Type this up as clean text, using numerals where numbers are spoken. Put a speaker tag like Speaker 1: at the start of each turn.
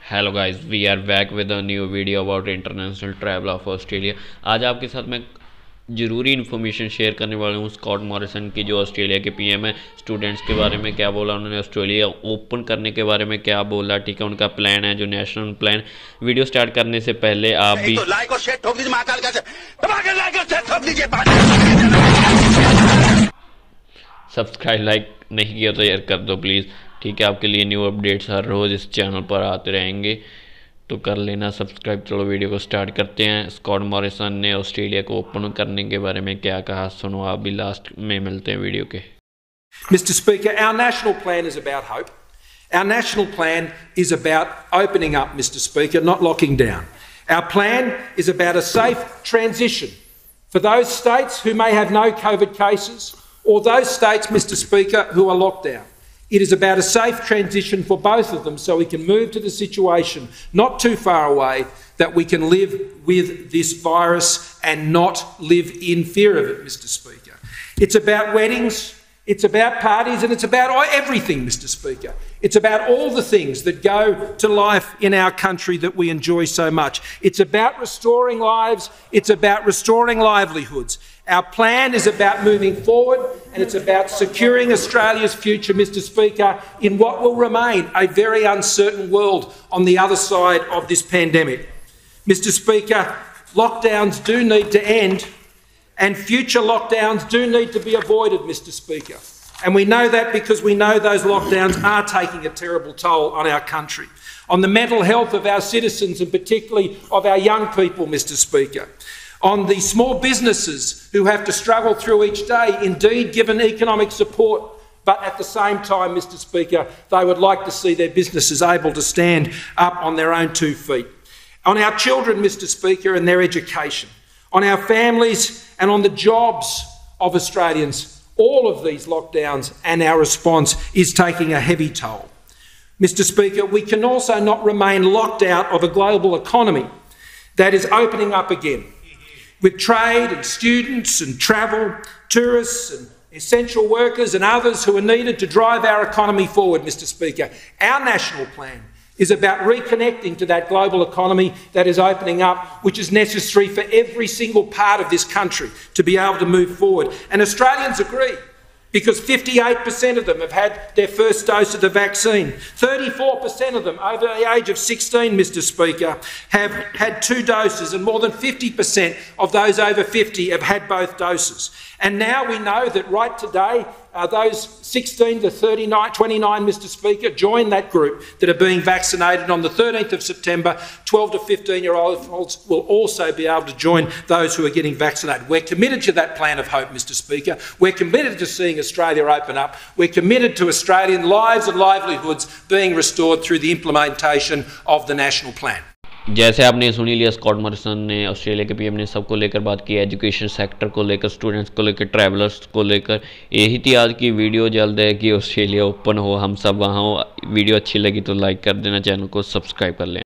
Speaker 1: Hello guys, we are back with a new video about international travel of Australia. आज आपके साथ मैं ज़रूरी इन्फॉर्मेशन शेयर करने वाला हूँ स्कॉट मॉरिसन की, जो ऑस्ट्रेलिया के पीएम है। स्टूडेंट्स के बारे में क्या बोला उन्होंने, ऑस्ट्रेलिया ओपन करने के बारे में क्या बोला, ठीक है, उनका प्लान है जो नेशनल प्लान। वीडियो स्टार्ट करने से पहले आप भी
Speaker 2: लाइक और शेयर ठोक दीजिए, महाकाल का लाइक और शेयर ठोक दीजिए।
Speaker 1: सब्सक्राइब लाइक नहीं किया तो यार कर दो प्लीज़, ठीक है। आपके लिए न्यू अपडेट्स हर रोज़ इस चैनल पर आते रहेंगे, तो कर लेना सब्सक्राइब। चलो वीडियो को स्टार्ट करते हैं। स्कॉट मॉरिसन ने ऑस्ट्रेलिया को ओपन करने के बारे में क्या कहा, सुनो आप भी। लास्ट में मिलते हैं वीडियो के।
Speaker 3: Mr. Speaker, our national plan is about hope. Our national plan is about opening up, Mr. Speaker, not locking down. Our plan is about a safe transition for those states who may have no COVID cases or those states, Mr. Speaker, who are locked down. It is about a safe transition for both of them so we can move to the situation not too far away that we can live with this virus and not live in fear of it, Mr. Speaker. It's about weddings, it's about parties, and it's about everything, Mr. Speaker. It's about all the things that go to life in our country that we enjoy so much. It's about restoring lives, it's about restoring livelihoods. Our plan is about moving forward, and it's about securing Australia's future, Mr. Speaker, in what will remain a very uncertain world on the other side of this pandemic. Mr. Speaker, lockdowns do need to end, and future lockdowns do need to be avoided, Mr. Speaker. And we know that because we know those lockdowns are taking a terrible toll on our country, on the mental health of our citizens and particularly of our young people, Mr. Speaker, on the small businesses who have to struggle through each day, indeed given economic support, but at the same time, Mr. Speaker, they would like to see their businesses able to stand up on their own 2 feet. On our children, Mr. Speaker, and their education, on our families and on the jobs of Australians. All of these lockdowns and our response is taking a heavy toll. Mr. Speaker, we can also not remain locked out of a global economy that is opening up again, with trade and students and travel, tourists and essential workers and others who are needed to drive our economy forward, Mr. Speaker. Our national plan is about reconnecting to that global economy that is opening up, which is necessary for every single part of this country to be able to move forward. And Australians agree, because 58% of them have had their first dose of the vaccine. 34% of them over the age of 16, Mr. Speaker, have had 2 doses, and more than 50% of those over 50 have had both doses. And now we know that right today, those 16 to 29, Mr. Speaker, join that group that are being vaccinated. On the 13th of September, 12 to 15-year-olds will also be able to join those who are getting vaccinated. We're committed to that plan of hope, Mr. Speaker. We're committed to seeing Australia open up. We're committed to Australian lives and livelihoods being restored through the implementation of the national plan.
Speaker 1: जैसे आपने सुनी लिया, Scott Morrison ने, Australia के PM ने सबको लेकर बात की, एजुकेशन सेक्टर को लेकर, स्टूडेंट्स को लेकर, ट्रैवलर्स को लेकर। यही थी आज की वीडियो। जल्द है कि ऑस्ट्रेलिया ओपन हो, हम सब वहाँ हो। वीडियो अच्छी लगी तो लाइक कर देना, चैनल को सब्सक्राइब कर लें।